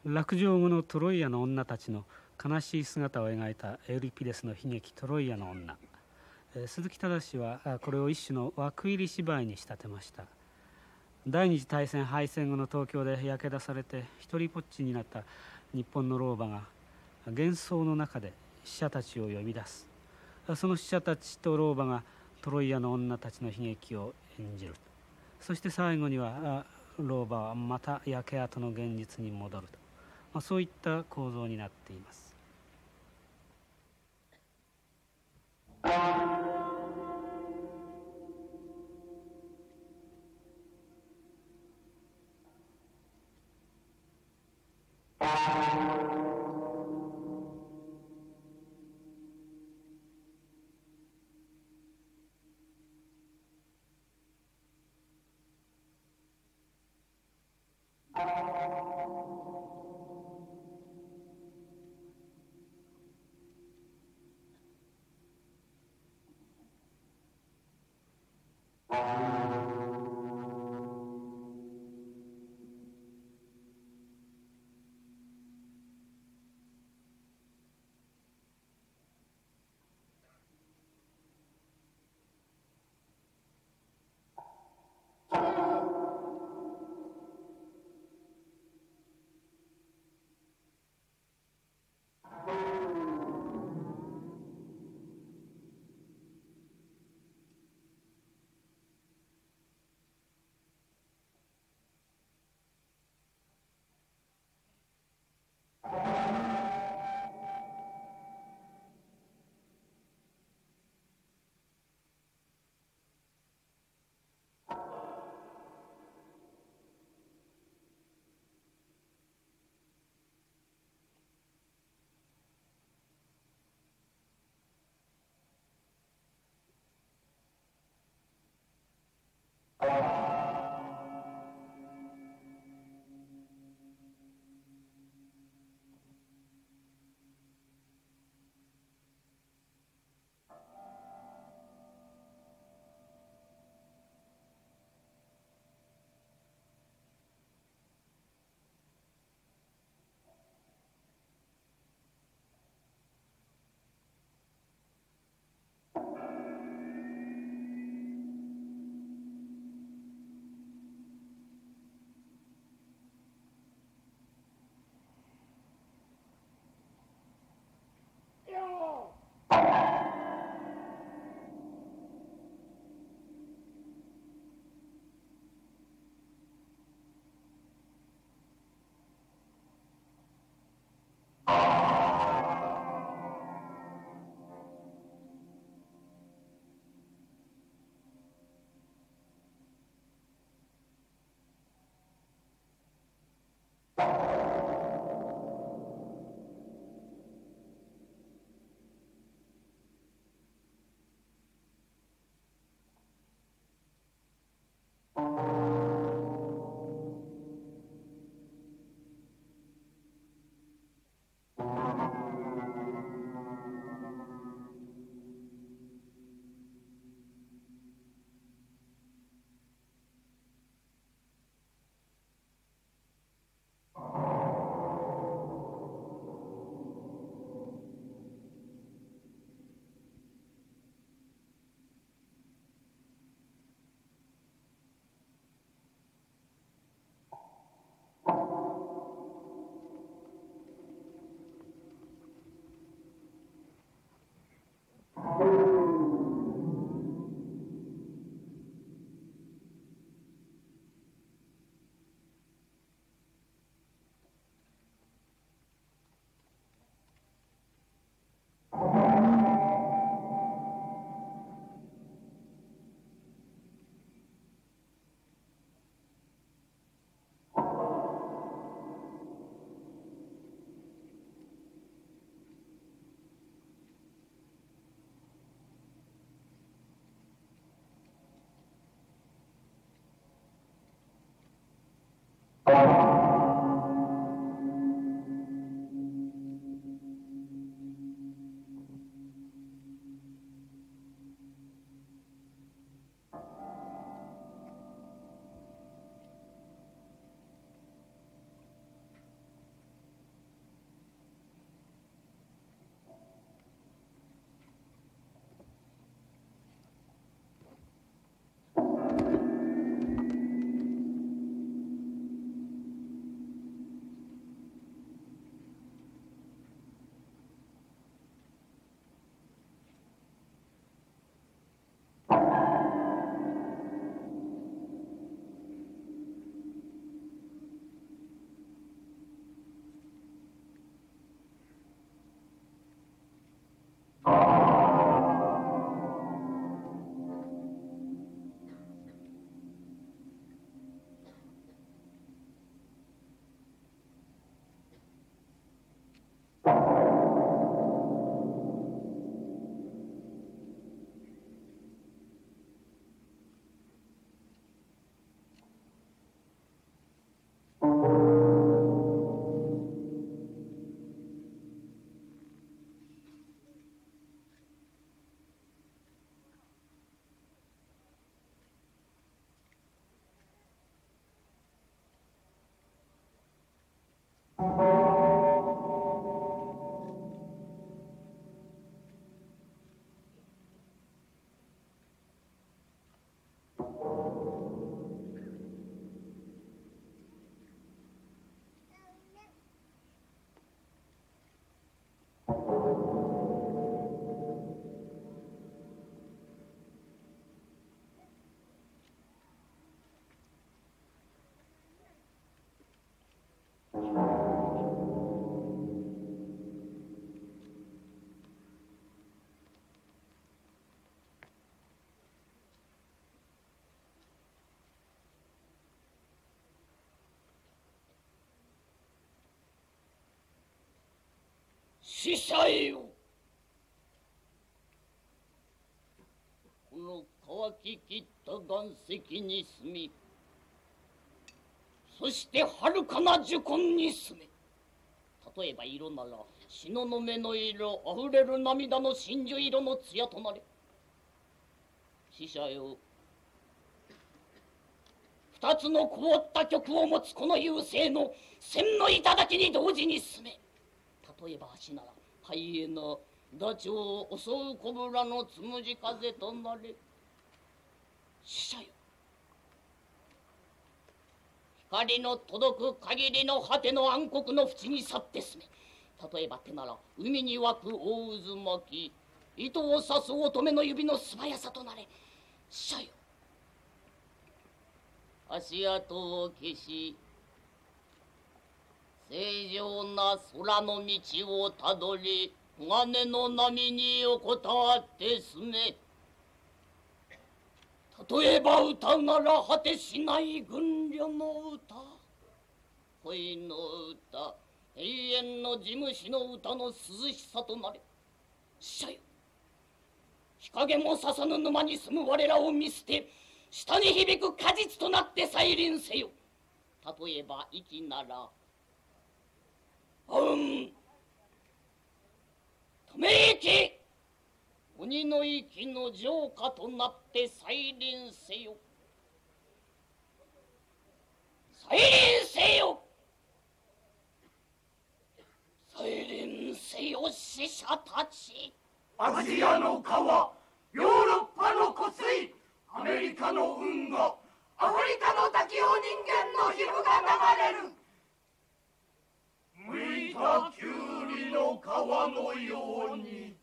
落城後のトロイアの女たちの悲しい姿を描いたエウリピデスの悲劇トロイアの女。鈴木忠はこれを一種の枠入り芝居に仕立てました。第二次大戦敗戦後の東京で焼け出されて一人ぼっちになった日本の老婆が幻想の中で死者たちを呼び出す。その死者たちと老婆がトロイアの女たちの悲劇を演じる。そして最後には老婆はまた焼け跡の現実に戻ると、そういった構造になっています。 死者よ、この乾ききった岩石に住み、そして遥かな樹根に住め。例えば色なら東雲の色あふれる涙の真珠色の艶となれ。死者よ、二つの凍った曲を持つこの優勢の千の頂に同時に進め。例えば足ならハイエナダチョウを襲うコブラのつむじ風となれ。死者よ、光の届く限りの果ての暗黒の淵に去って進め。例えば手なら海に湧く大渦巻き、糸を刺す乙女の指の素早さとなれ。死者よ、足跡を消し正常な空の道をたどり、鋼の波に横たわって進め。例えば歌なら果てしない軍旅の歌、恋の歌、永遠の地虫の歌の涼しさとなれ。死者よ、日陰もささぬ沼に住む我らを見捨て、下に響く果実となって再臨せよ。例えば息ならため息、鬼の息の浄化となって再臨せよ。再臨せよ、再臨せよ、死者たち。 アジアの川、ヨーロッパの湖水、アメリカの運河、アフリカの滝を人間の皮膚が流れる。剥いたきゅうりの皮のように。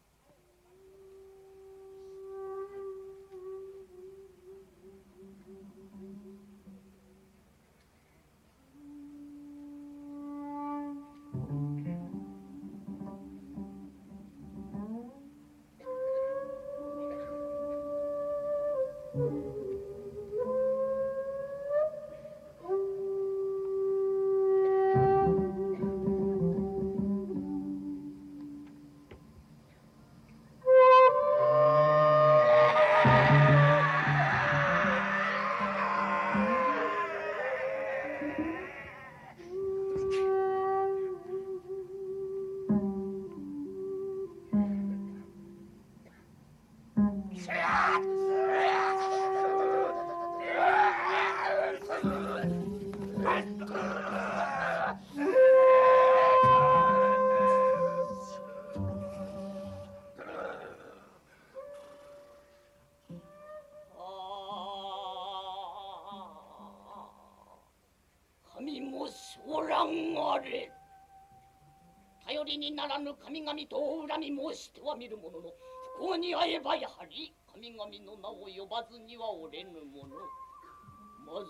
神も将来あれ。頼りにならぬ神々とお恨み申してはみるものの、不幸に会えばやはり神々の名を呼ばずにはおれぬもの。まず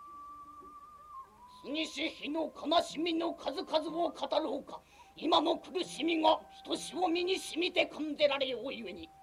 過ぎし日の悲しみの数々を語ろうか。今の苦しみがひとしを身にしみて感じられようゆえに。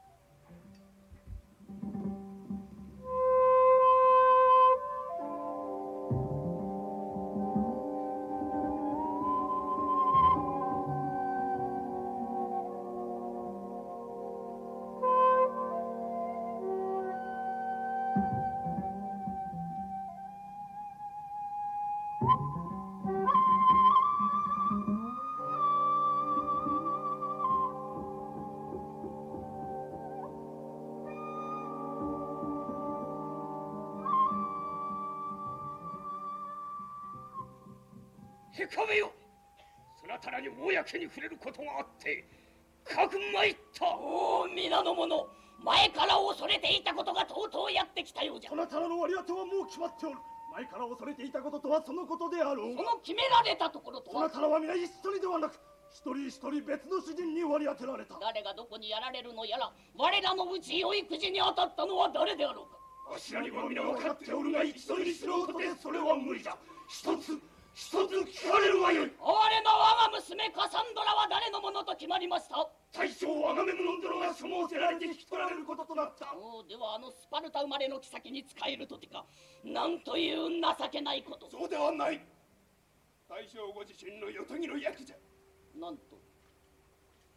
へかめよ、そなたらに公に触れることがあってかく参った。 おお、皆の者、前から恐れていたことがとうとうやってきたようじゃ。 そなたらの割り当てはもう決まっておる。前から恐れていたこととはそのことであろう。 その決められたところとは。 そなたらは皆一緒にではなく、一人一人別の主人に割り当てられた。 誰がどこにやられるのやら、我らのうち良いくじに当たったのは誰であろうか。 わしらには皆分かっておるが、一度に素人でそれは無理じゃ。一つ聞かれるがよい。 哀れな我が娘カサンドラは誰のものと決まりました。 大将アガメムノン殿が所望せられて引き取られることとなった。 おお、ではスパルタ生まれの妃に仕えるとてか。なんという情けないこと。 そうではない。大将ご自身のよとぎの役じゃ。 なんと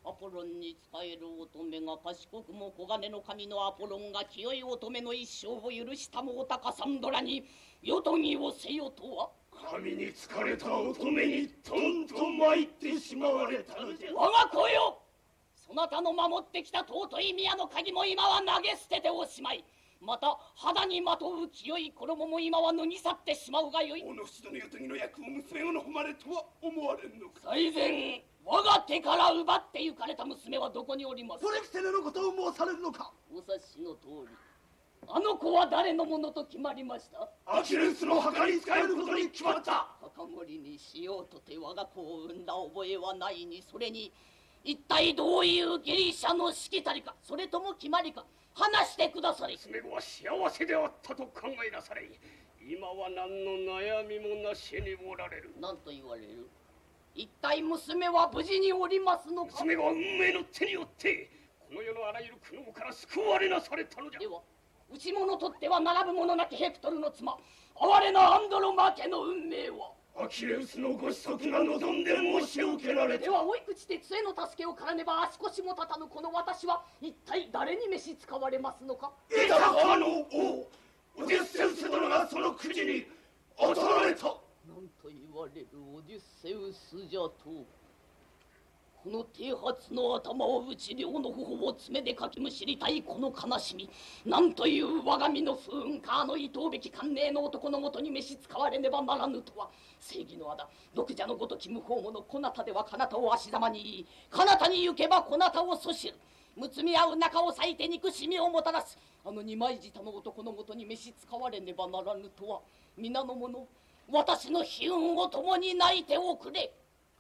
アポロンに仕える乙女が賢くも小金の神のアポロンが清い乙女の一生を許したもおたかサンドラに夜とぎをせよとは。 神に疲れた乙女にとんと参ってしまわれたのじゃ。 我が子よ、そなたの守ってきた尊い宮の鍵も今は投げ捨てておしまい、また肌にまとう清い衣も今は脱ぎ去ってしまうがよい。 おのしどの夜とぎの役を娘をのまれとは思われんのか。 最前我が手から奪って行かれた娘はどこにおります。 それくせのことを申されるのか。 お察しの通り、あの子は誰のものと決まりました。 アキレウスの墓に使えることに決まった。 墓守りにしようとて我が子を産んだ覚えはないに、それに一体どういうギリシャのしきたりか、それとも決まりか、話してくだされ。 娘子は幸せであったと考えなされ。今は何の悩みもなしにおられる。 何と言われる。一体娘は無事におりますのか。 娘は運命の手によってこの世のあらゆる苦悩から救われなされたのじゃ。 では内者とっては並ぶ者なきヘクトルの妻、哀れなアンドロマ家の運命は。 アキレウスのご子息が望んで申し受けられた。 では追い口で杖の助けをからねば足腰も立たぬこの私は一体誰に召し使われますのか。 イタカの王オデュッセウス殿がそのくじに当たられた。 なんと言われるオデュッセウスじゃと。この剃髪の頭を打ち両の頬を爪でかきむしりたいこの悲しみ、なんという我が身の不運か。あの愛おべき寛寧の男のもとに召し使われねばならぬとは。正義の仇毒者のごとき無法者、こなたではかなたを足ざまに言い、かなたに行けばこなたを阻止る。むつみ合う中を裂いて憎しみをもたらすあの二枚舌の男のもとに召し使われねばならぬとは。皆の者、私の悲運を共に泣いておくれ。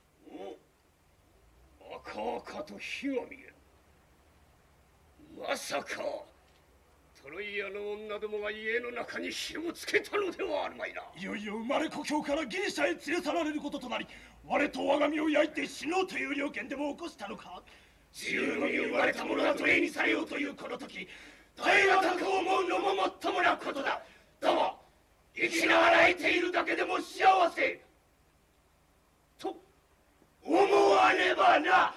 赤々と火が見える。まさかトロイアの女どもが家の中に火をつけたのではあるまいな。 いよいよ生まれ故郷からギリシャへ連れ去られることとなり、我と我が身を焼いて死のうという了見でも起こしたのか。自由の身を奪われた者が奴隷にされようというこの時、耐え難く思うのももっともなことだ。だが生きながらえているだけでも幸せと思わねばな。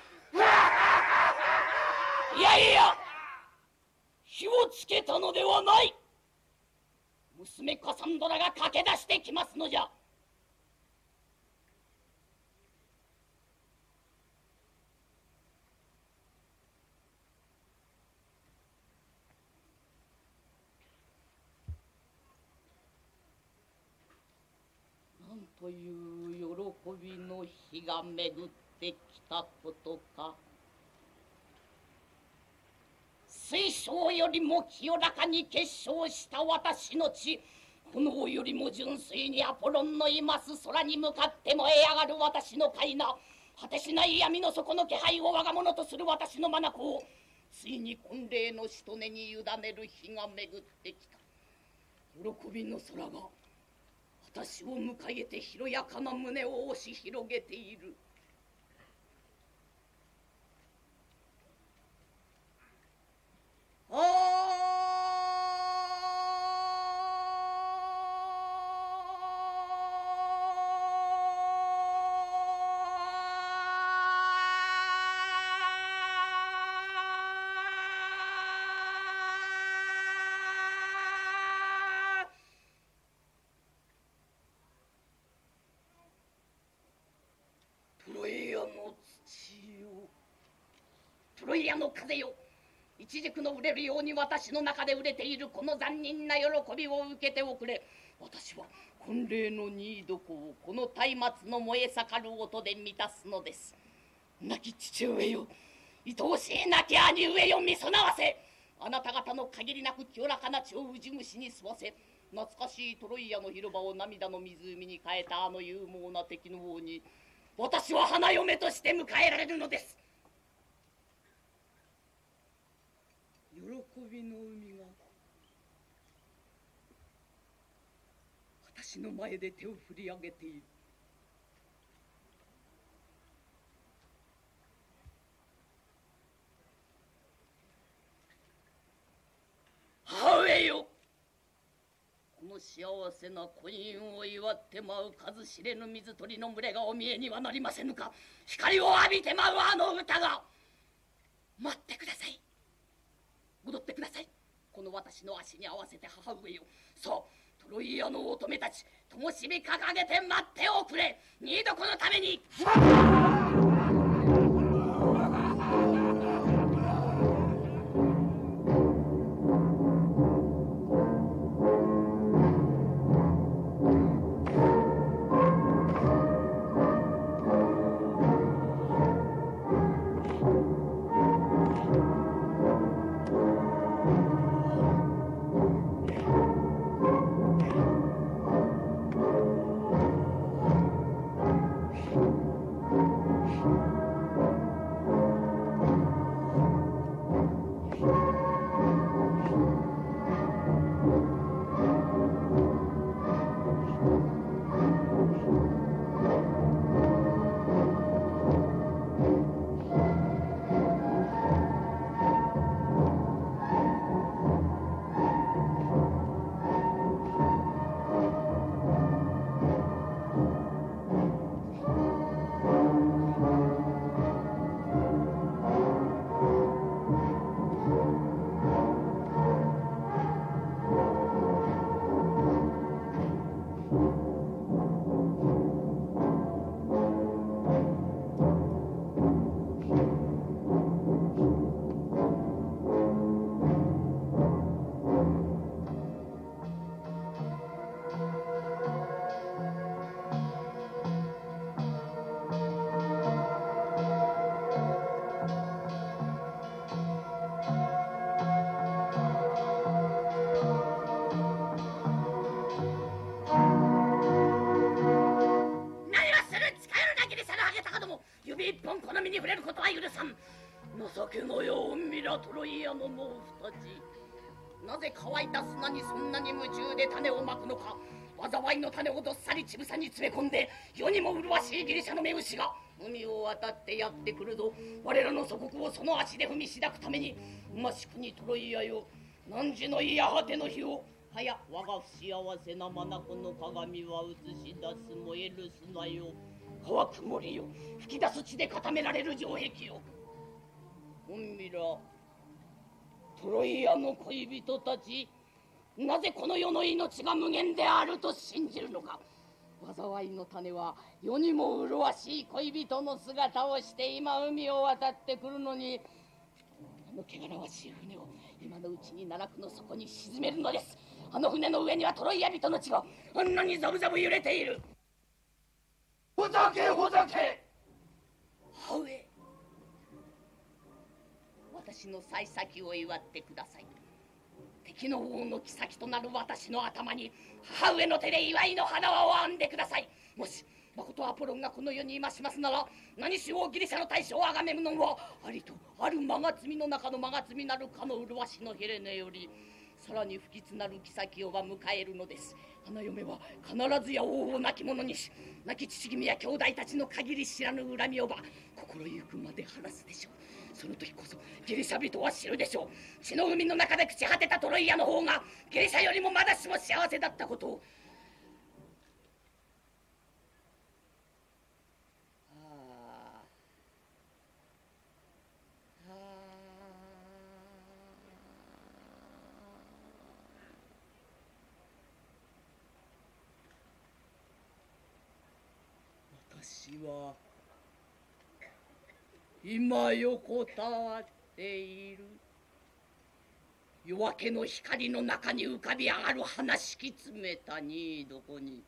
いやいや、火をつけたのではない。娘カサンドラが駆け出してきますのじゃ。なんという喜びの日が巡ってきたことか。水晶よりも清らかに結晶した私の血、炎よりも純粋にアポロンのいます空に向かって燃え上がる私の快な、果てしない闇の底の気配を我が物とする私の眼を、ついに婚礼のしとねに委ねる日が巡ってきた。喜びの空が私を迎えて広やかな胸を押し広げている。トロイアの土よ、トロイアの風よ、一軸の売れるように私の中で売れているこの残忍な喜びを受けておくれ。私は婚礼の荷床をこの松明の燃え盛る音で満たすのです。亡き父上よ、愛おしい亡き兄上よ、見備わせ。あなた方の限りなく清らかな血をウジ虫に吸わせ、懐かしいトロイアの広場を涙の湖に変えたあの勇猛な敵の王に、私は花嫁として迎えられるのです。喜びの海が私の前で手を振り上げている。母上よ、この幸せな婚姻を祝って舞う数知れぬ水鳥の群れがお見えにはなりませぬか。光を浴びて舞うあの歌が待ってください。戻ってください。この私の足に合わせて母上よ。そうトロイアの乙女たち、灯火掲げて待っておくれ。二度このために。情けのようミラトロイアの猛夫たち、なぜ乾いた砂にそんなに夢中で種をまくのか。災いの種をどっさり乳房に詰め込んで、世にも麗しいギリシャの目牛が海を渡ってやってくるぞ。我らの祖国をその足で踏みしだくために、馬しくにトロイアよ、汝のいや果ての日を。はや我が不幸せな眼の鏡は映し出す燃える砂よ、乾く森よ、吹き出す地で固められる城壁よ。オンミラ、トロイアの恋人たち、なぜこの世の命が無限であると信じるのか。災いの種は世にも麗しい恋人の姿をして今海を渡ってくるのに、あの汚らわしい船を今のうちに奈落の底に沈めるのです。あの船の上にはトロイア人の血があんなにザブザブ揺れている。 ほざけほざけ。 母上、私の幸先を祝ってください。敵の王の妃となる私の頭に母上の手で祝いの花輪を編んでください。もしまことアポロンがこの世にいましますなら、何しようギリシャの大将アガメムノンはありとある間が摘みの中の間が摘みなるかの麗しのヘレネよりさらに不吉なる妃をは迎えるのです。花嫁は必ずや王を亡き者にし、亡き父君や兄弟たちの限り知らぬ恨みをば心ゆくまで晴らすでしょう。その時こそギリシャ人は知るでしょう。血の海の中で朽ち果てたトロイアの方がギリシャよりもまだしも幸せだったことを。私は今横たわっている。夜明けの光の中に浮かび上がる花敷き詰めた新床に、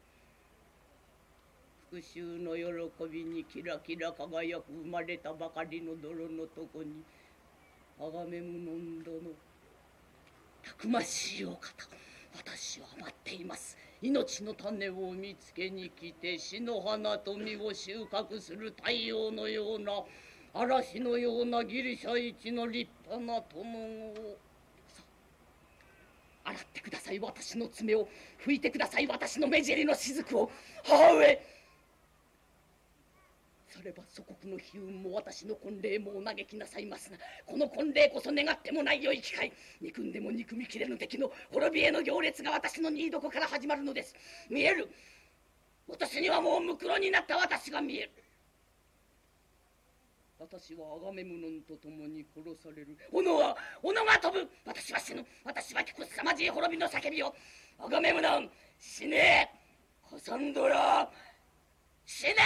復讐の喜びにキラキラ輝く生まれたばかりの泥のとこに、アガメムノン殿、たくましいお方、私は待っています。命の種を見つけに来て、死の花と実を収穫する太陽のような、嵐のようなギリシャ一の立派な友を。さあ、洗ってください私の爪を、拭いてください私の目尻の雫を。母上、されば祖国の悲運も私の婚礼もお嘆きなさいますが、この婚礼こそ願ってもない良い機会。憎んでも憎みきれぬ敵の滅びへの行列が私の新床から始まるのです。見える、私にはもう無垢になった私が見える。 私はアガメムノンと共に殺される。斧が飛ぶ。私は死ぬ。私は聞く凄まじい滅びの叫びを。アガメムノン死ね。カサンドラ死ね。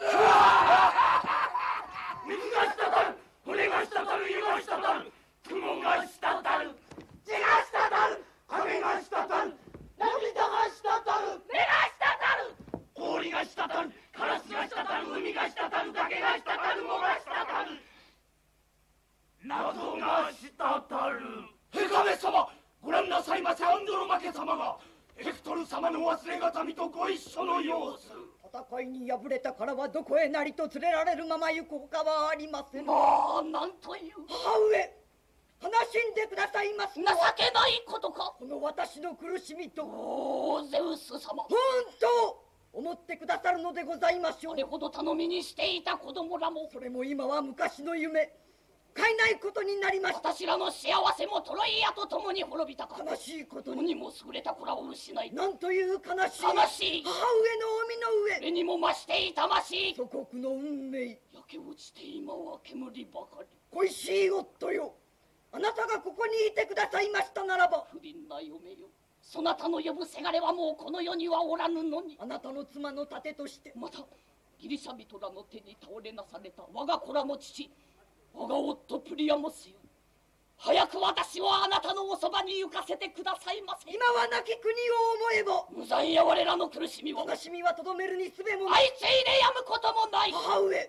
水が滴る、骨が滴る、湯が滴る、雲が滴る、血が滴る、影が滴る、涙が滴る、 目が滴る。 氷が滴る、カラスが滴る、海が滴る、崖が滴る、藻が滴る、謎が滴る。ヘカメ様、ご覧なさいませ。アンドロマケ様がヘクトル様の忘れがたみとご一緒の様子。 戦いに敗れたからはどこへなりと連れられるまま行くほかはありません。 まあなんという母上、悲しんでくださいます情のはけないことか。 この私の苦しみとおおゼウス様、 本当思ってくださるのでございましょう。 これほど頼みにしていた子供らも、 それも今は昔の夢、買えないことになりました。 私らの幸せもトロイアと共に滅びたか。 悲しいこと世に、 にも優れた子らを失い、 なんという悲しい悲しい母上の海の上、 目にも増して痛ましい。 祖国の運命、 焼け落ちて今は煙ばかり。 恋しい夫よ、あなたがここにいてくださいましたならば、 不憫な嫁よ、そなたの呼ぶせがれはもうこの世にはおらぬのに。 あなたの妻の盾としてまたギリシャ人らの手に倒れなされた我が子らの父、我が夫プリアモスよ、早く私をあなたのおそばに行かせてくださいませ。 今は亡き国を思えば無残や我らの苦しみを悲しみはとどめるにすべもない。 相次いでやむこともない。 母上、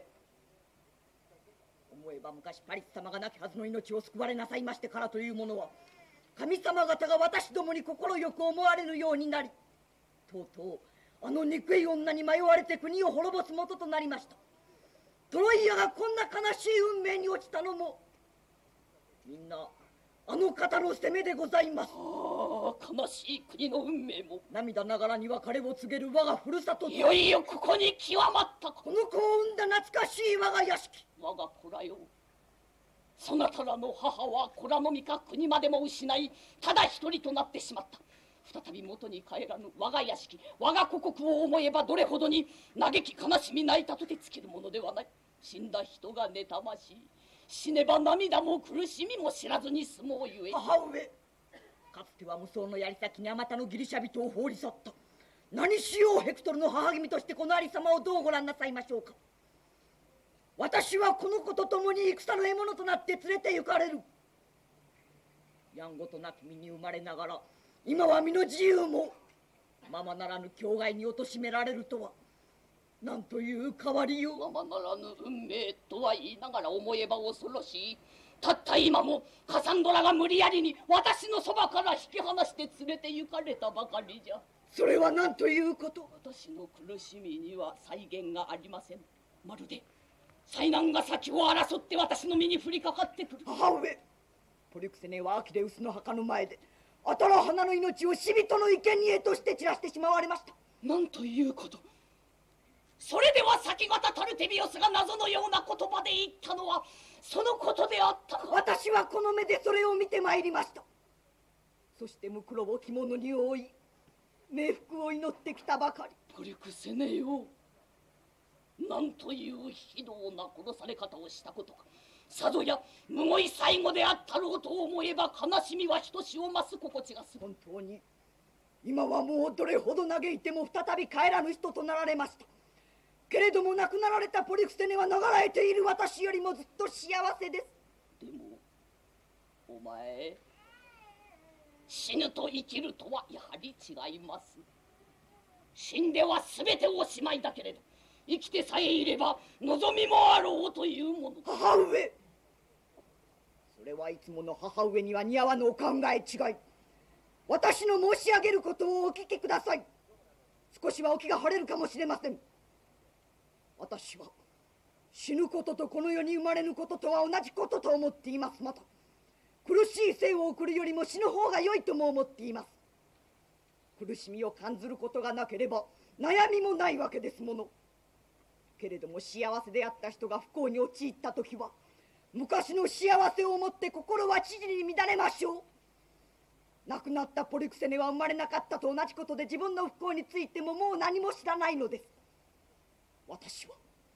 思えば昔パリス様が亡きはずの命を救われなさいましてからというものは、神様方が私どもに心よく思われるようになり、とうとうあの憎い女に迷われて国を滅ぼす元となりました。トロイアがこんな悲しい運命に落ちたのもみんなあの方の責めでございます。 ああ、悲しい国の運命も涙ながらに別れを告げる我がふるさとと、 いよいよここに極まったか。 この子を産んだ懐かしい我が屋敷、 我が子らよ、そなたらの母は子らのみか国までも失い、ただ一人となってしまった。再び元に帰らぬ我が屋敷、我が故国を思えばどれほどに嘆き悲しみ泣いたとて尽きるものではない。死んだ人が妬ましい。死ねば涙も苦しみも知らずに済もうゆえ。 母上、かつては無双の槍先にあまたのギリシャ人を放り去った。何しようヘクトルの母君としてこの有様をどうご覧なさいましょうか。私はこの子と共に戦の獲物となって連れて行かれる。やんごとなき身に生まれながら今は身の自由もままならぬ境外に貶められるとは、なんという変わりよう。 ままならぬ運命とは言いながら思えば恐ろしい。たった今もカサンドラが無理やりに私のそばから引き離して連れて行かれたばかりじゃ。 それは何ということ。 私の苦しみには際限がありません。まるで災難が先を争って私の身に降りかかってくる。 母上、ポリクセネはアキレウスの墓の前であたら花の命を死人の生贄として散らしてしまわれました。 なんということ。それでは先方タルテビオスが謎のような言葉で言ったのはそのことであったか。 私はこの目でそれを見てまいりました。そしてムクロを着物に覆い冥福を祈ってきたばかり。 ポリクセネよ、なんという非道な殺され方をしたことか。さぞやむごい最後であったろうと思えば悲しみはひとしを増す心地がする。 本当に今はもうどれほど嘆いても再び帰らぬ人となられました。けれども亡くなられたポリクセネは流れている私よりもずっと幸せです。 でもお前、死ぬと生きるとはやはり違います。死んでは全ておしまいだけれど生きてさえいれば望みもあろうというもの。 母上、それはいつもの母上には似合わぬお考え違い。私の申し上げることをお聞きください。少しはお気が晴れるかもしれません。私は死ぬこととこの世に生まれぬこととは同じことと思っています。また苦しい生を送るよりも死ぬ方が良いとも思っています。苦しみを感ずることがなければ悩みもないわけですもの。けれども幸せであった人が不幸に陥った時は昔の幸せを思って心は知事に乱れましょう。亡くなったポリクセネは生まれなかったと同じことで自分の不幸についてももう何も知らないのです。私は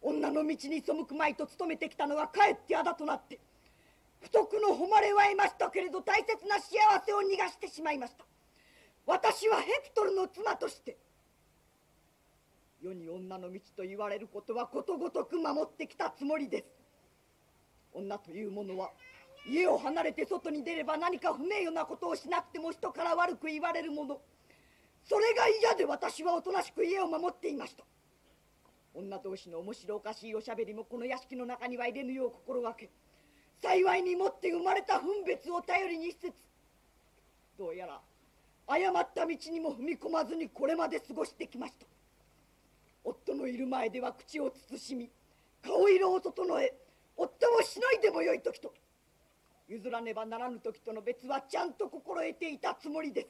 女の道に背くまいと努めてきたのがかえってあだとなって、不徳の誉れは得ましたけれど大切な幸せを逃がしてしまいました。私はヘクトルの妻として世に女の道と言われることはことごとく守ってきたつもりです。女というものは家を離れて外に出れば何か不名誉なことをしなくても人から悪く言われるもの、それが嫌で私はおとなしく家を守っていました。女同士の面白おかしいおしゃべりもこの屋敷の中には入れぬよう心がけ、幸いにもって生まれた分別を頼りにしつつ、どうやら誤った道にも踏み込まずにこれまで過ごしてきました。夫のいる前では口を慎み、顔色を整え、夫をしのいでもよい時と譲らねばならぬ時との別はちゃんと心得ていたつもりです。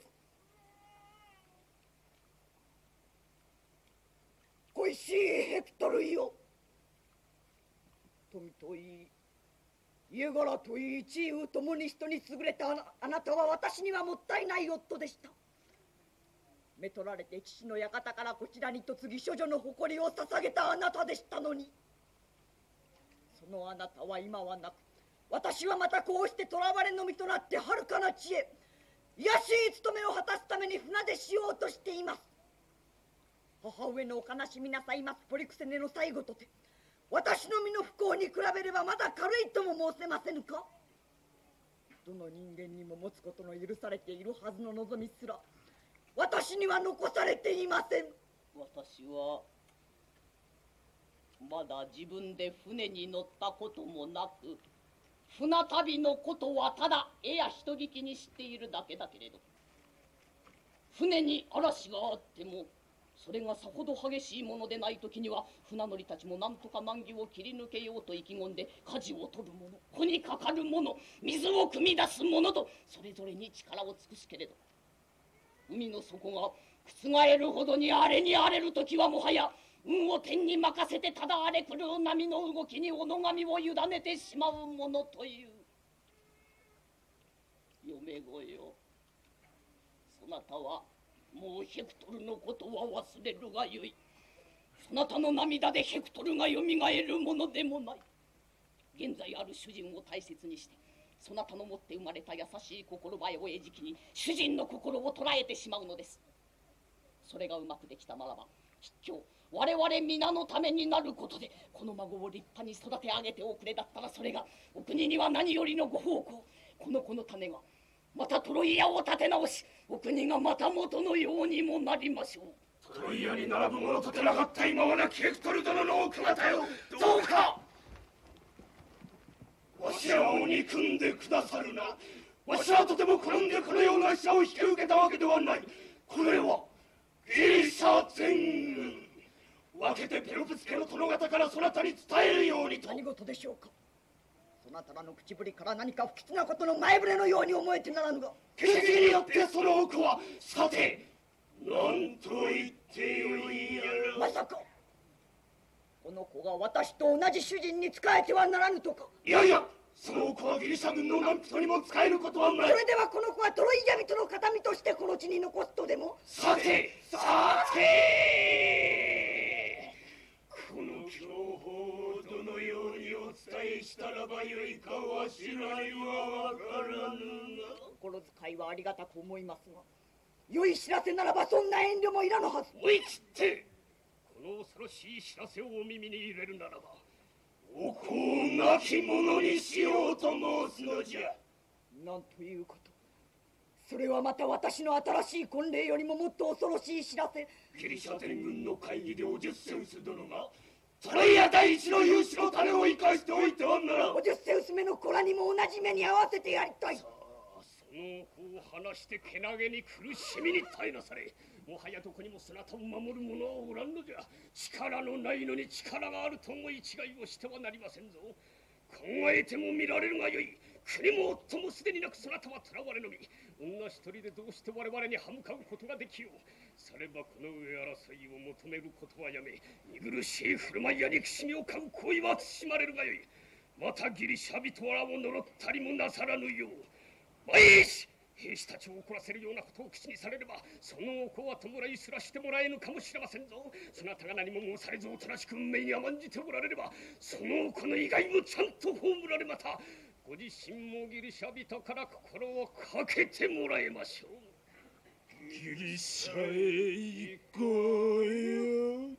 恋しいヘクトルよ、富といい家柄といい地位ともに人に優れたあなたは私にはもったいない夫でした。めとられて父の館からこちらに嫁ぎ処女の誇りを捧げたあなたでしたのに、そのあなたは今はなく、私はまたこうして囚われの身となって遥かな地へ卑しい務めを果たすために船出しようとしています。母上のお悲しみなさいますポリクセネの最後とて、私の身の不幸に比べればまだ軽いとも申せませぬか。どの人間にも持つことの許されているはずの望みすら私には残されていません。 私はまだ自分で船に乗ったこともなく、船旅のことはただ絵や人聞きに知っているだけだけれど、船に嵐があってもそれがさほど激しいものでない時には船乗りたちもなんとか難儀を切り抜けようと意気込んで、舵を取る者、帆にかかる者、水を汲み出す者とそれぞれに力を尽くすけれど、海の底が覆るほどに荒れに荒れる時はもはや運を天に任せてただ荒れ狂う波の動きにおのがみを委ねてしまうものという。嫁子よ、そなたはもうヘクトルのことは忘れるがよい。そなたの涙でヘクトルがよみがえるものでもない。現在ある主人を大切にして、そなたの持って生まれた優しい心ばえを餌食に主人の心を捉えてしまうのです。それがうまくできたならば、吉祥我々皆のためになることで、この孫を立派に育て上げておくれだったら、それがお国には何よりのご奉公。この子の種がまたトロイアを立て直し、お国がまた元のようにもなりましょう。 トロイアに並ぶ者とてなかった今はなきヘクトル殿の奥方よ、どうかわしらを憎んでくださるな。わしはとても好んでこのような死者を引き受けたわけではない。これはギリシャ全軍分けてペロプス家の殿方からそなたに伝えるようにと。 何事でしょうか。そなたらの口ぶりから何か不吉なことの前触れのように思えてならぬが、 決議によってその奥はさて何と言ってよいやら。 まさかこの子が私と同じ主人に仕えてはならぬとか。 いやいや、その子はギリシャ軍の何人にも使えることはない。 それではこの子はトロイア人の形見としてこの地に残すとでも。 さてさて、この情報をどのようにお伝えしたらばよいかわしらには分からぬが。 心遣いはありがたく思いますが、良い知らせならばそんな遠慮もいらぬはず。 思い切ってこの恐ろしい知らせをお耳に入れるならば、 お子を亡き者にしようと申すのじゃ。 なんということ。それはまた私の新しい婚礼よりももっと恐ろしい知らせ。 ギリシャ全軍の会議でオジュッセウス殿がトロイア第一の勇士の種を生かしておいてはならん。 オジュッセウスめの子らにも同じ目に合わせてやりたい。 その子を話してけなげに苦しみに耐えなされ。もはやどこにもそなたを守る者はおらんのじゃ。力のないのに力があると思い違いをしてはなりませんぞ。考えても見られるがよい。国も夫もすでになくそなたは囚われのみ。女一人でどうして我々に歯向かうことができよう。さればこの上争いを求めることはやめ、見苦しい振る舞いや憎しみを買う行為は慎まれるがよい。またギリシャ人らを呪ったりもなさらぬよう。まいし兵士たちを怒らせるようなことを口にされれば、そのお子は弔いすらしてもらえぬかもしれませんぞ。そなたが何も申されずおとなしく運命に甘んじておられれば、そのお子の意外もちゃんと葬られ、またご自身もギリシャ人から心をかけてもらえましょう。 ギリシャへ行こうよ。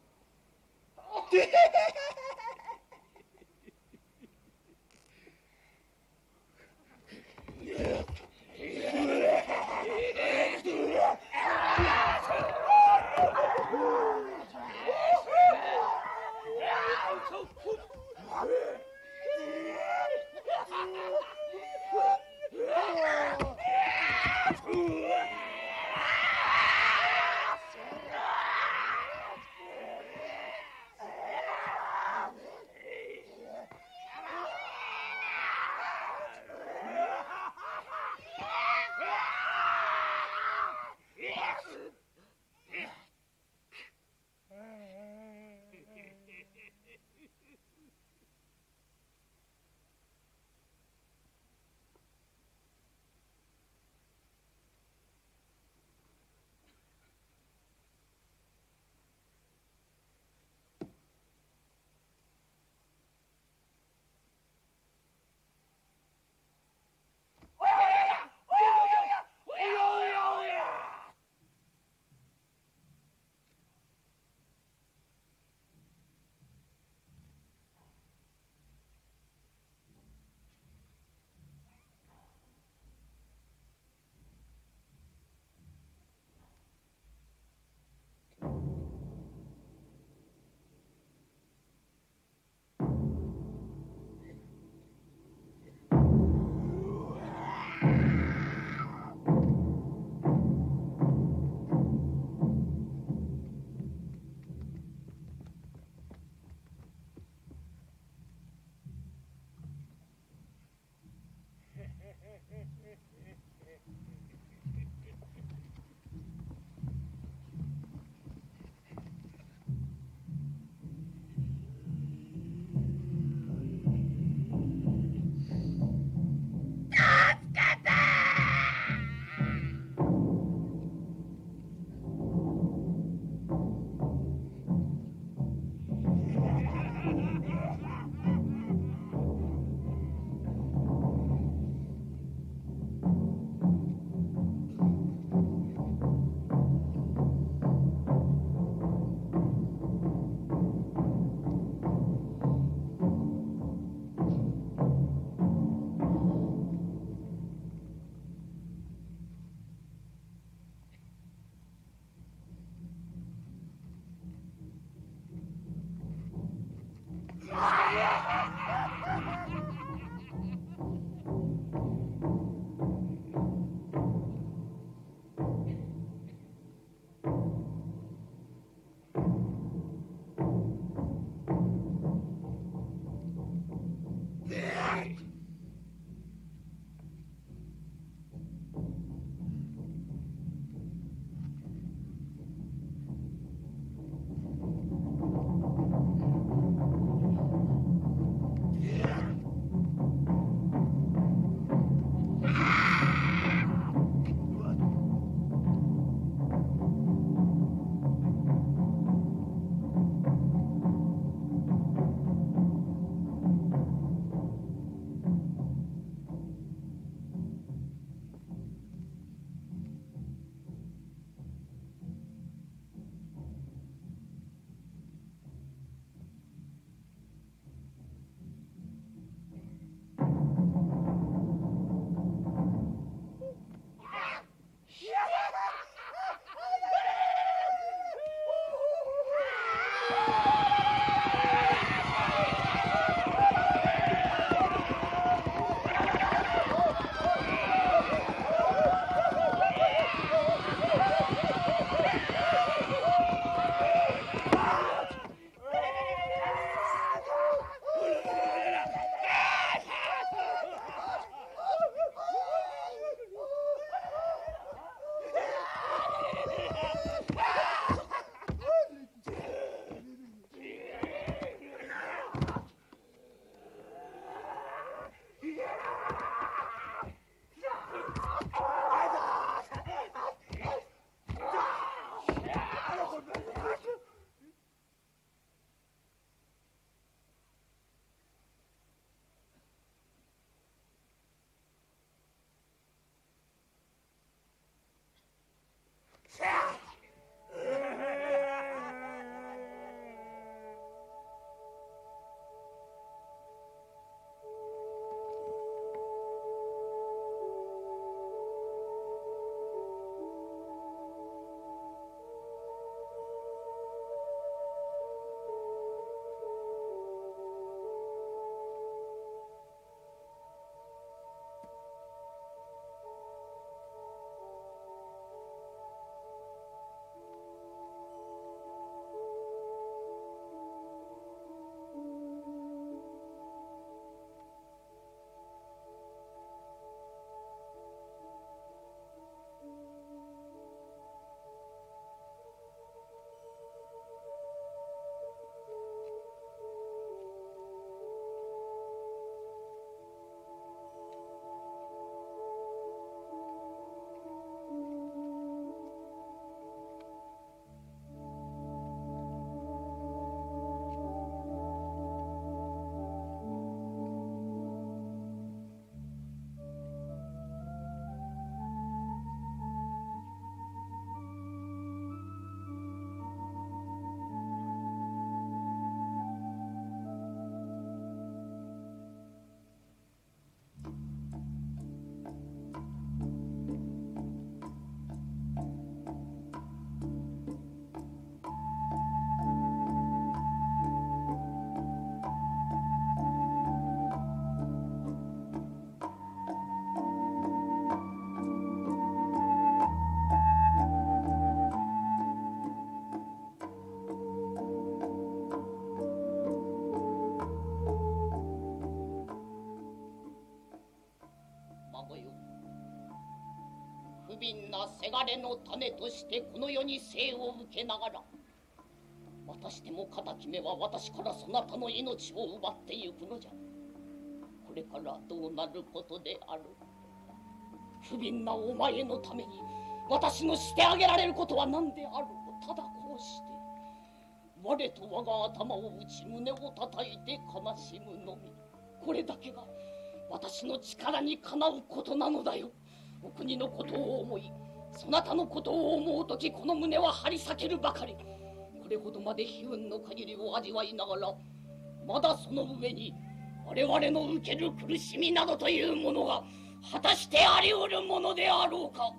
不憫なせがれの種としてこの世に生を受けながら、またしても敵めは私からそなたの命を奪ってゆくのじゃ。これからどうなることである。不憫なお前のために私のしてあげられることは何である。ただこうして我と我が頭を打ち胸を叩いて悲しむのみ。これだけが私の力にかなうことなのだよ。お国のことを思い、そなたのことを思うとき、この胸は張り裂けるばかり。これほどまで悲運の限りを味わいながら、まだその上に我々の受ける苦しみなどというものが果たしてあり得るものであろうか。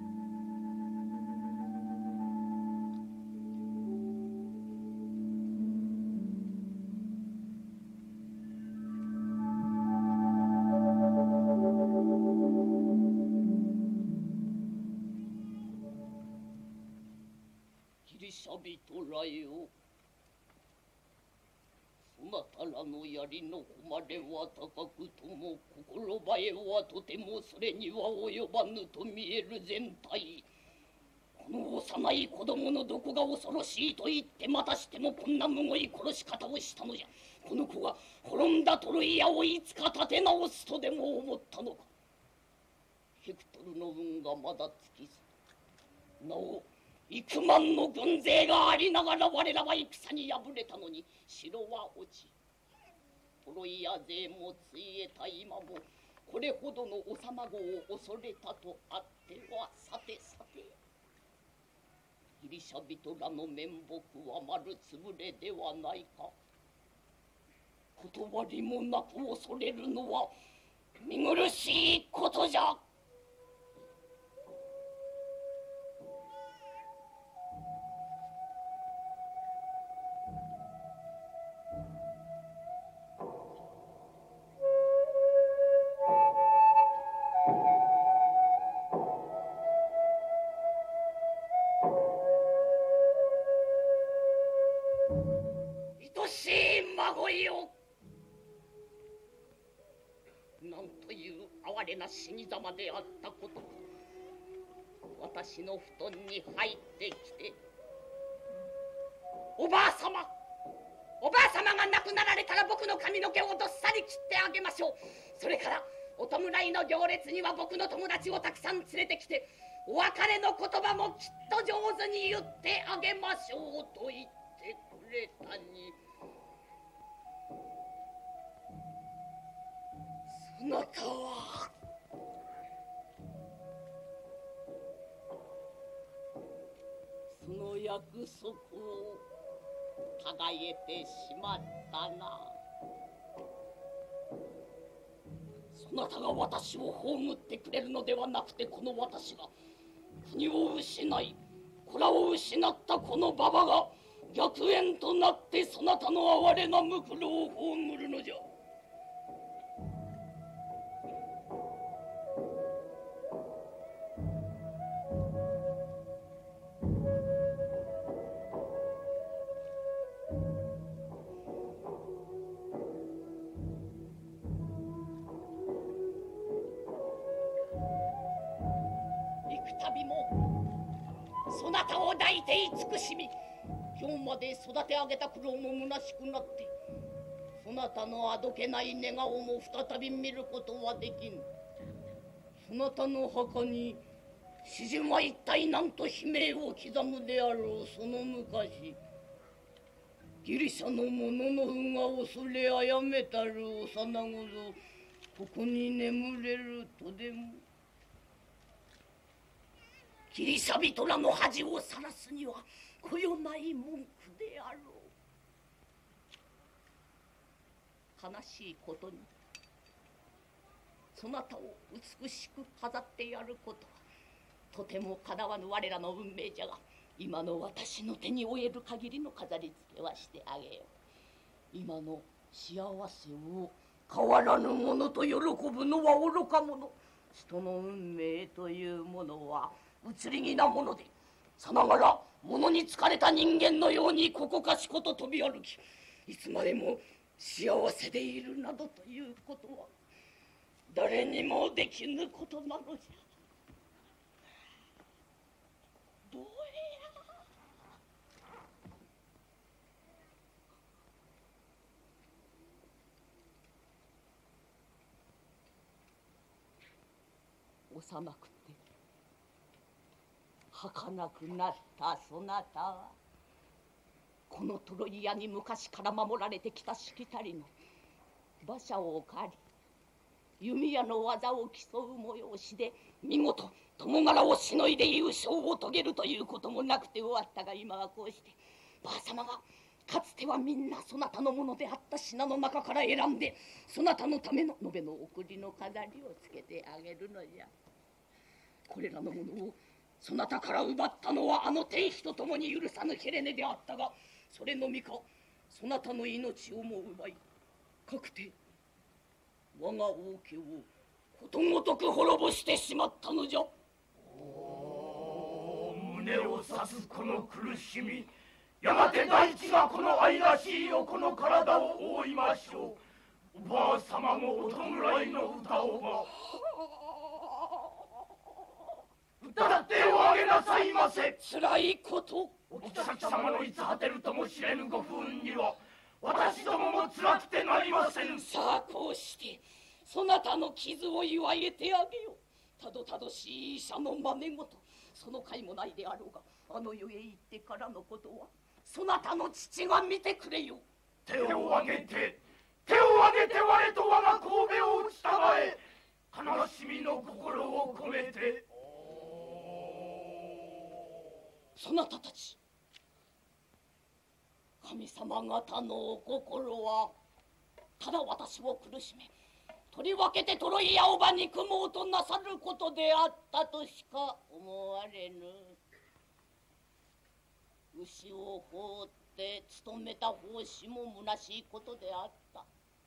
人らよ、そなたらの槍の誉れは高くとも心映えはとてもそれには及ばぬと見える全体。この幼い子供のどこが恐ろしいと言ってまたしてもこんなむごい殺し方をしたのじゃ。この子が滅んだトロイアをいつか立て直すとでも思ったのか。ヘクトルの運がまだ尽きず、なお幾万の軍勢がありながら我らは戦に敗れたのに、城は落ち、トロイア勢もついえた今もこれほどの幼子を恐れたとあっては、さてさてギリシャ人らの面目は丸つぶれではないか。断りもなく恐れるのは見苦しいことじゃ。愛しい孫よ、なんという哀れな死にざまであったことか。私の布団に入ってきて、おばあ様が亡くなられたら僕の髪の毛をどっさり切ってあげましょう。それからお弔いの行列には僕の友達をたくさん連れてきて、お別れの言葉もきっと上手に言ってあげましょうと言ってくれたに、そなたはその約束をたがえてしまったな。そなたが私を葬ってくれるのではなくて、この私が国を失い子らを失ったこの馬場が逆縁となってそなたの哀れなむくろを葬るのじゃ。度もそなたを抱いて慈しみ、今日まで育て上げた苦労も虚しくなって、そなたのあどけない寝顔も再び見ることはできぬ。そなたの墓に詩人は一体何と悲鳴を刻むであろう。その昔ギリシャの者の運が恐れあやめたる幼子ぞ、ここに眠れるとでも。ギリシャ人らの恥をさらすにはこよない文句であろう。悲しいことに、そなたを美しく飾ってやることはとてもかなわぬ我らの運命じゃが、今の私の手に負える限りの飾り付けはしてあげよう。今の幸せを変わらぬものと喜ぶのは愚か者。人の運命というものは移り気なもので、さながら物に疲れた人間のようにここかしこと飛び歩き、いつまでも幸せでいるなどということは誰にもできぬことなのじゃ。 幼くて儚くなったそなたはこのトロイアに昔から守られてきたしきたりの馬車を借り弓矢の技を競う催しで見事友柄をしのいで優勝を遂げるということもなくて終わったが、今はこうしてばあ様がかつてはみんなそなたのものであった品の中から選んでそなたのための延べの贈りの飾りをつけてあげるのじゃ。これらのものをそなたから奪ったのはあの天使と共に許さぬヘレネであったが、それのみかそなたの命をも奪いかくて我が王家をことごとく滅ぼしてしまったのじゃ。 胸を刺すこの苦しみ、やがて大地がこの愛らしい横の体を覆いましょう。おばあ様もお弔いの歌をば歌っておあげなさいませ。 つらいこと、 お妃様のいつ果てるとも知れぬご不運には私どもも辛くてなりません。 さあこうしてそなたの傷を祝えてあげよう。たどたどしい医者の真似事、その甲斐もないであろうが、あの世へ行ってからのことはそなたの父が見てくれよ。 手を挙げて我と我が神戸を打ちたまえ、悲しみの心を込めて。 そなたたち神様方のお心はただ私を苦しめ、とりわけてトロイアをば憎もうとなさることであったとしか思われぬ。牛を放って務めた奉仕も虚しいことであった。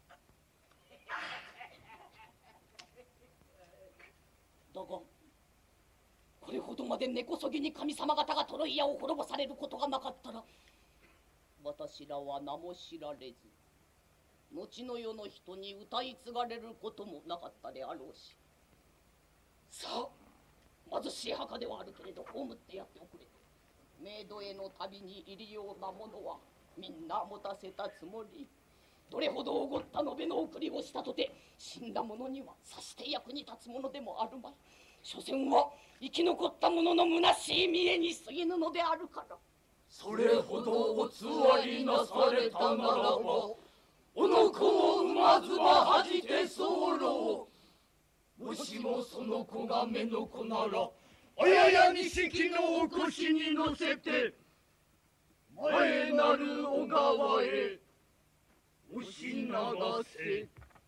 だがこれほどまで根こそぎに神様方がトロイアを滅ぼされることがなかったら、私らは名も知られず後の世の人に歌い継がれることもなかったであろうし、さあ貧しい墓ではあるけれど葬ってやっておくれ。冥土への旅に入りようなものはみんな持たせたつもり。どれほどおごった延べの送りをしたとて死んだ者にはさして役に立つものでもあるまい。所詮は生き残った者の虚しい見栄に過ぎぬのであるから。 それほどおつわりなされたならば、おの子を産まずば恥じて候。もしもその子が目の子なら、あやや錦のお腰に乗せて前なる小川へ押し流せ。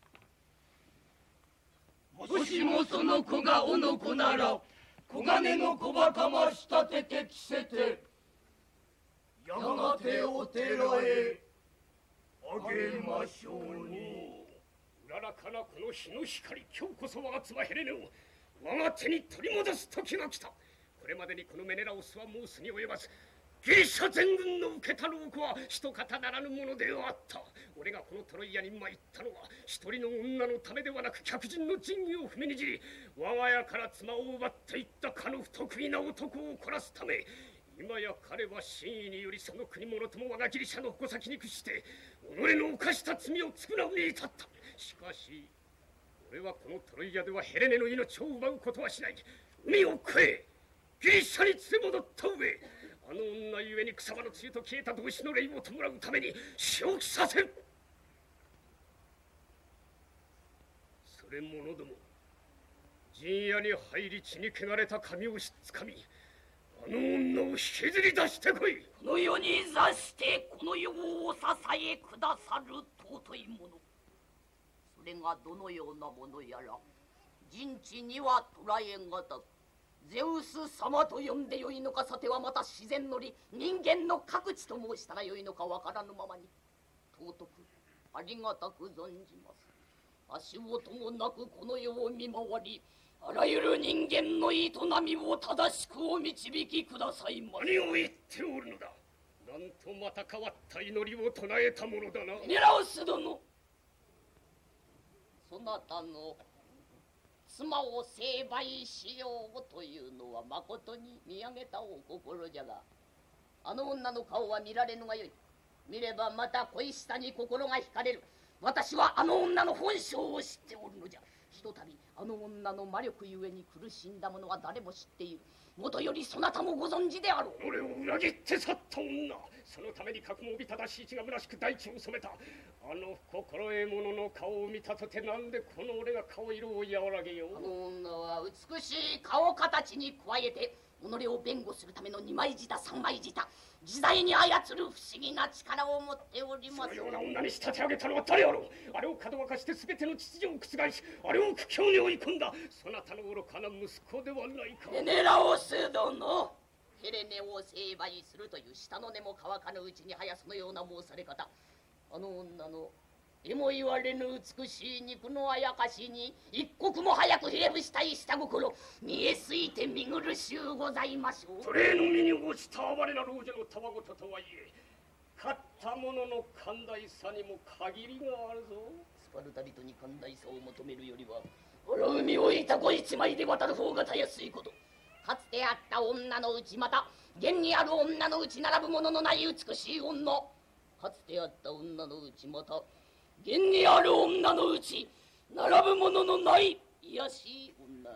もしもその子がおの子なら、小金の小ばかま仕立てて着せて、やがてお寺へあげましょうに。 うららかなこの日の光、今日こそ我が妻ヘレネを我が手に取り戻す時が来た。これまでにこのメネラオスは申すに及ばず、ギリシャ全軍の受けた労苦は一方ならぬものであった。俺がこのトロイアに参ったのは一人の女のためではなく、客人の仁義を踏みにじり我が家から妻を奪っていったかの不得意な男を懲らすため、今や彼は真意によりその国者とも我がギリシャの矛先に屈して己の犯した罪を償うに至った。しかし俺はこのトロイアではヘレネの命を奪うことはしない。海を越えギリシャに連れ戻った上、あの女ゆえに草葉の露と消えた同志の霊を弔うために死をきさせる。それ者ども、陣屋に入り血に汚れた髪をしつかみ、あの女を引きずり出してこい。 この世に座してこの世をお支えくださる尊いもの、それがどのようなものやら人知には捉えがたく、ゼウス様と呼んでよいのか、さてはまた自然の理、人間の各地と申したらよいのかわからぬままに、尊くありがたく存じます。足音もなくこの世を見回り、あらゆる人間の営みを正しくお導きくださいませ。 何を言っておるのだ。なんとまた変わった祈りを唱えたものだな。 メネラオス殿、そなたの妻を成敗しようというのはまことに見上げたお心じゃが、あの女の顔は見られぬがよい。見ればまた恋下に心が惹かれる。私はあの女の本性を知っておるのじゃ。 ひとたびあの女の魔力ゆえに苦しんだ者は誰も知っている。もとよりそなたもご存知であろう。 俺を裏切って去った女、そのために覚悟を帯正しい血が虚しく大地を染めたあの心得者の顔を見たとて、なんでこの俺が顔色を和らげよう。 あの女は美しい顔形に加えて己を弁護するための二枚舌三枚舌、自在に操る不思議な力を持っております。 そのような女に仕立て上げたのは誰やろう。あれをかどわかして全ての秩序を覆し、あれを苦境に追い込んだそなたの愚かな息子ではないか。 ヘネラオス殿、ヘレネを成敗するという下の根も乾かぬうちに早そのような申され方、あの女のえも言われぬ美しい肉のあやかしに一刻も早くひれ伏したい下心、見えすいて見苦しゅうございましょう。 奴隷の身に落ちた哀れな老女のたわごととはいえ、勝った者の寛大さにも限りがあるぞ。 スパルタ人に寛大さを求めるよりは荒海をいたこ一枚で渡る方がたやすいこと。かつてあった女のうち、また現にある女のうち並ぶもののない美しい女、かつてあった女のうち、また現にある女のうち並ぶもののない卑しい女、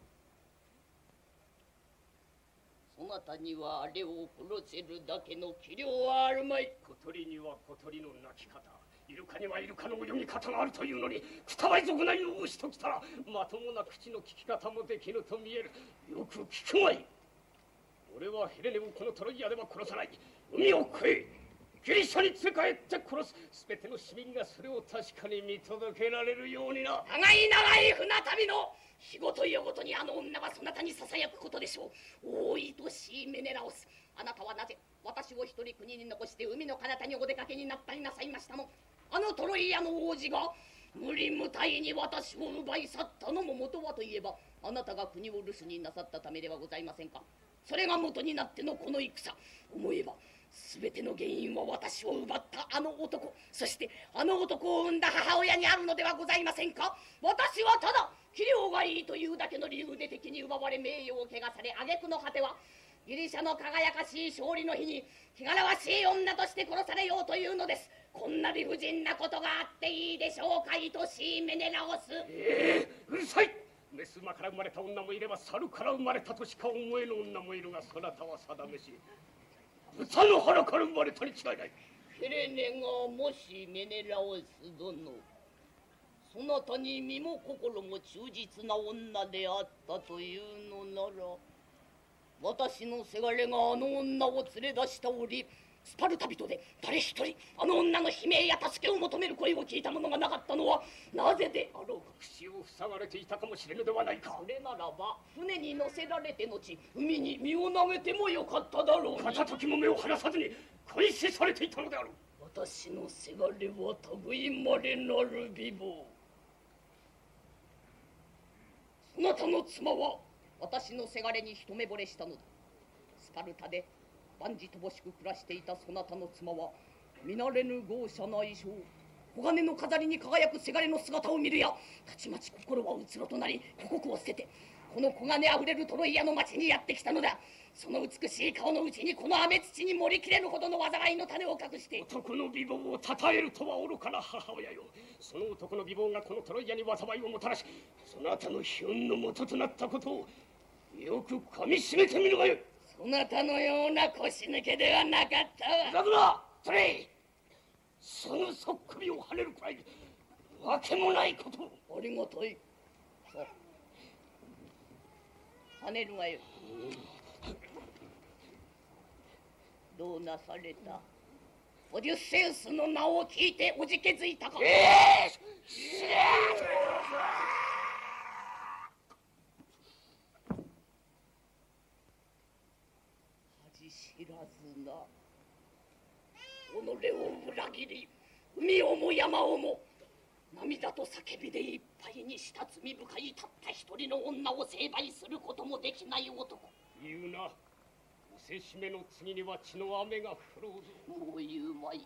そなたにはあれを殺せるだけの器量はあるまい。 小鳥には小鳥の鳴き方、イルカにはイルカの泳ぎ方があるというのに、くたばい族内の牛ときたらまともな口の利き方もできぬと見える。よく聞くがいい。俺はヘレネをこのトロイアでは殺さない。海を越えギリシャに連れ帰って殺す。すべての市民がそれを確かに見届けられるようにな。 長い長い船旅の日ごと夜ごとにあの女はそなたにささやくことでしょう。大いとしいメネラオス、あなたはなぜ私を一人国に残して海の彼方にお出かけになったりなさいましたの。あのトロイアの王子が無理無体に私を奪い去ったのも元はといえば、あなたが国を留守になさったためではございませんか。それが元になってのこの戦、思えば全ての原因は私を奪ったあの男、そしてあの男を産んだ母親にあるのではございませんか。私はただ器量がいいというだけの理由で敵に奪われ名誉を汚され、挙句の果てはギリシャの輝かしい勝利の日に汚らわしい女として殺されようというのです。こんな理不尽なことがあっていいでしょうか、愛しいメネラオス。 うるさい。メス馬から生まれた女もいれば猿から生まれたとしか思えぬ女もいるが、そなたは定めし豚の腹から生まれたに違いない。 ヘレネがもしメネラオス殿、そなたに身も心も忠実な女であったというのなら、私のせがれがあの女を連れ出した折、スパルタ人で誰一人あの女の悲鳴や助けを求める声を聞いた者がなかったのはなぜであろうか。 口を塞がれていたかもしれぬではないか。 それならば船に乗せられて後、海に身を投げてもよかっただろうに。 片時も目を離さずに監視されていたのである。 私のせがれは類まれなる美貌。そなたの妻は私のせがれに一目惚れしたのだ。スパルタで万事乏しく暮らしていたそなたの妻は見慣れぬ豪奢な衣装、黄金の飾りに輝くせがれの姿を見るや、たちまち心はうつろとなり、故国を捨ててこの黄金あふれるトロイアの町にやってきたのだ。その美しい顔のうちにこの雨土に盛りきれるほどの災いの種を隠して。 男の美貌をたたえるとは愚かな母親よ。その男の美貌がこのトロイアに災いをもたらし、そなたの悲運の元となったことをよくかみしめてみるがよい。 そなたのような腰抜けではなかったわ。 だからそれそのそっくりを跳ねるくらいわけもないこと。 ありがたい。さあ跳ねるがよい。どうなされた。オデュッセウスの名を聞いておじけづいたか。恥知らずな。己を裏切り、海をも山をも涙と叫びでいっぱいにした罪深いたった一人の女を成敗することもできない男。 言うな。見せしめの次には血の雨が降ろうぞ。 もう言うまい。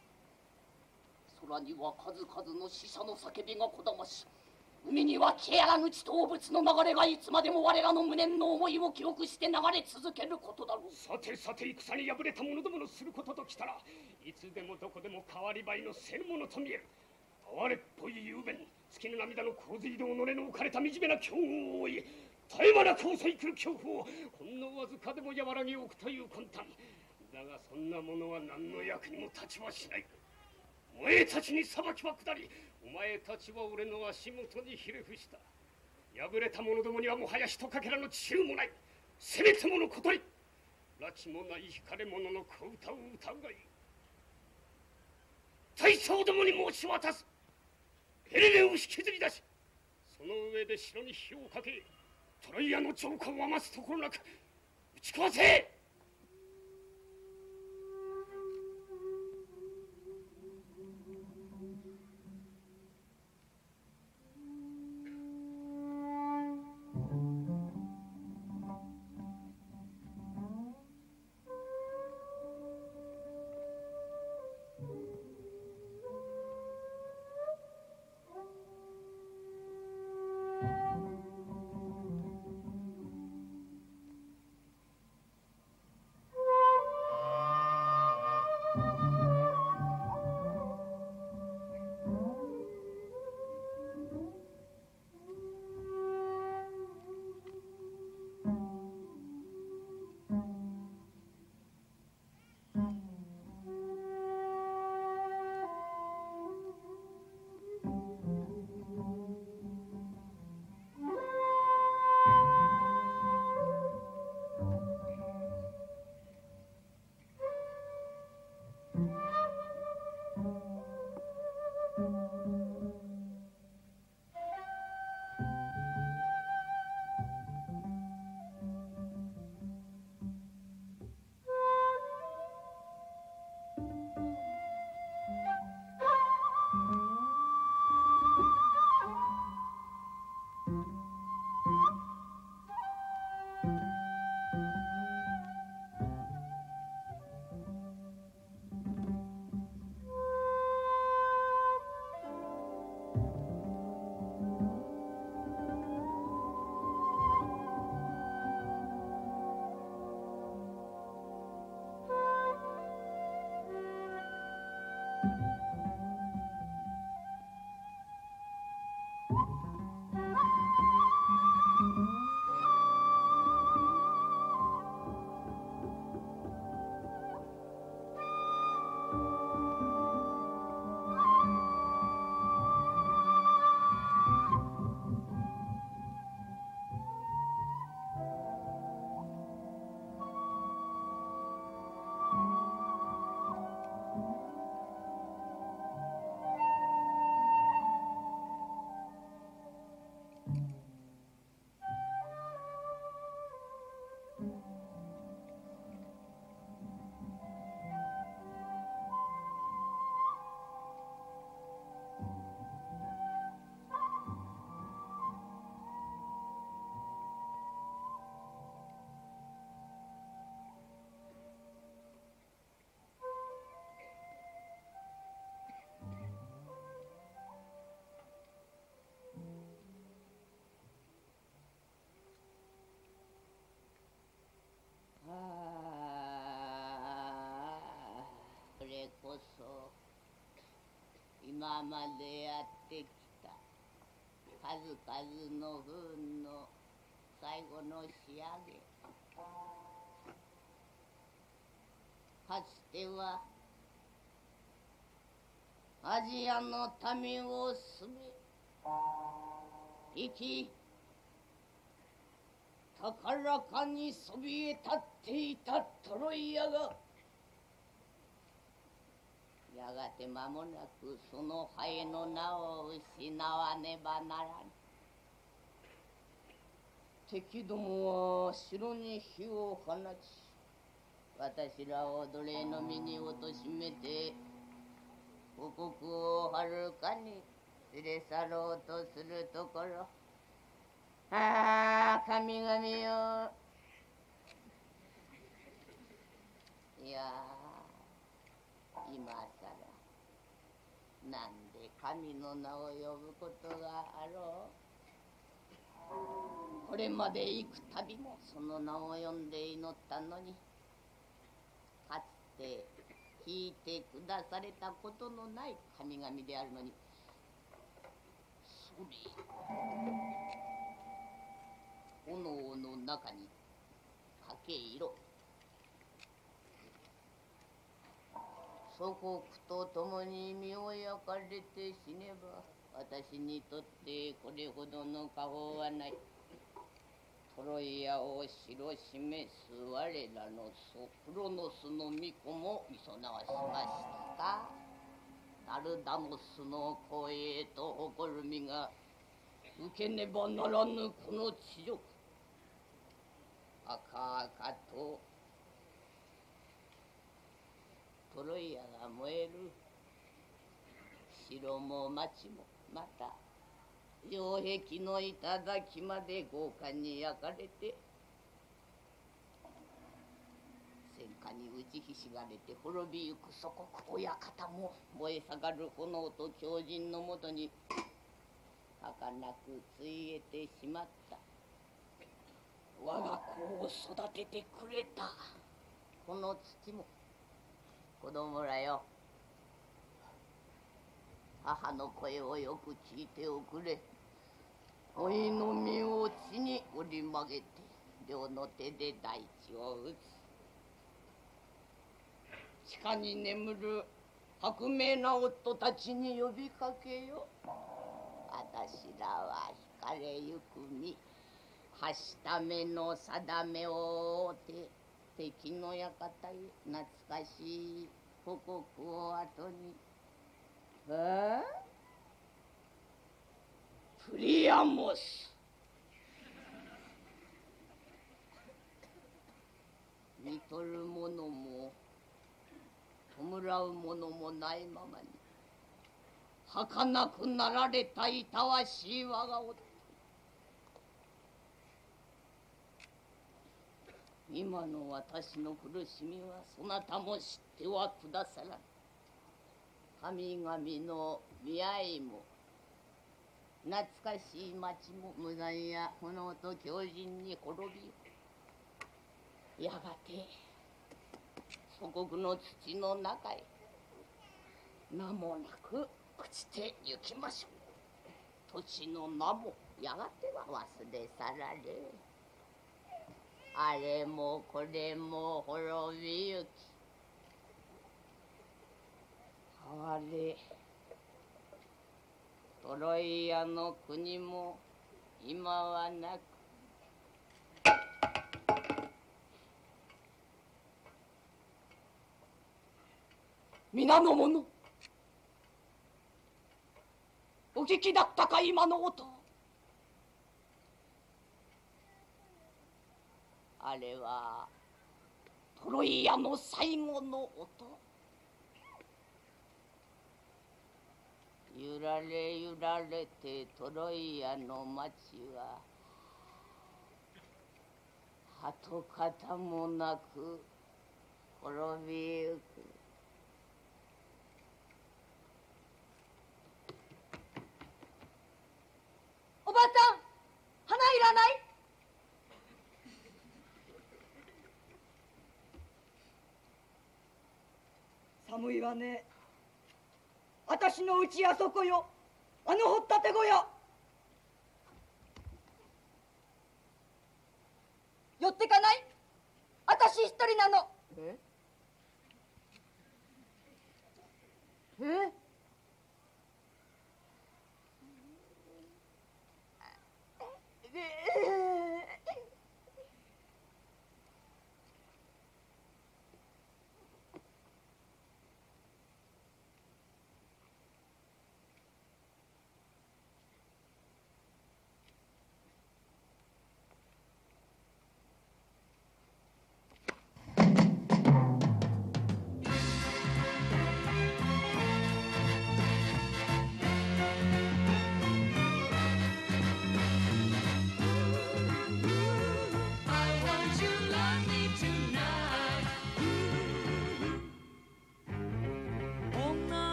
空には数々の死者の叫びがこだまし、海には消えあらぬ血と物の流れがいつまでも我らの無念の思いを記憶して流れ続けることだろう。 さてさて、戦に敗れた者どものすることときたら、いつでもどこでも変わり映えのせるものと見える。 哀れっぽい雄弁、月の涙の洪水道のれの置かれた惨めな境遇を追い、絶え間なく襲い来る恐怖をほんのわずかでも和らげおくという魂胆だが、そんなものは何の役にも立ちはしない。お前たちに裁きは下り、お前たちは俺の足元にひれ伏した。敗れた者どもにはもはやひとかけらの知恵もない。せめてものことに拉致もない惹かれ者の小歌を歌うがいい。大将どもに申し渡す。ヘレネを引きずり出し、その上で城に火をかけ、トロイアの城下を余すところなく打ち壊せ。 こそ今までやってきた数々の不運の最後の仕上げ。かつてはアジアの民をすべ生き高らかにそびえ立っていたトロイアがやがて間もなくそのハエの名を失わねばならぬ。敵どもは城に火を放ち、私らを奴隷の身に貶としめて故国をはるかに連れ去ろうとするところ、ああ神々よ。いや今さらなんで神の名を呼ぶことがあろう。これまで幾度もその名を呼んで祈ったのに、かつて聞いてくだされたことのない神々であるのに、 れ炎の中にかけ色祖国と共に身を焼かれて死ねば私にとってこれほどの過保はない。トロイアを城示す我らの祖クロノスの巫女もみそなわしましたか。ダルダノスの光栄と誇る身が受けねばならぬこの地獄。赤々とトロイアが燃える。城も町もまた城壁の頂まで豪華に焼かれて戦火に打ちひしがれて滅びゆく祖国親方も燃え盛る炎と狂人のもとに儚くついえてしまった。我が子を育ててくれたこの土も子供らよ、母の声をよく聞いておくれ。老いの身を地に折り曲げて両の手で大地を打つ。地下に眠る薄命な夫たちに呼びかけよ。私らは惹かれゆく身、はしための定めを追って敵の館へ懐かしい故国を後に。プリアモス、見とる者も弔う者もないままに儚くなられたいたわしい我が夫。今の私の苦しみはそなたも知ってはくださらぬ。神々の見合いも懐かしい町も無残や炎と狂人に滅びゆく。やがて祖国の土の中へ名もなく朽ちてゆきましょう。土地の名もやがては忘れ去られ、あれもこれも滅びゆき。哀れトロイアの国も今はなく。皆の者お聞きだったか今の音。あれはトロイアの最後の音。揺られ揺られてトロイアの町は跡形もなく滅びゆく。おばさん、花いらない？ 寒いわね。私のうちあそこよ、あの掘ったて小屋。寄ってかない？私一人なの。え？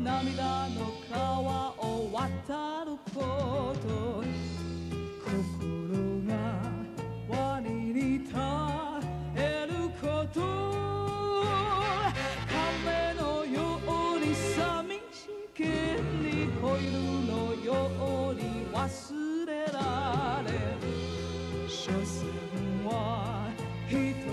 涙の川を渡ること心がワニに耐えること亀のように寂しげに子犬のように忘れられ所詮は一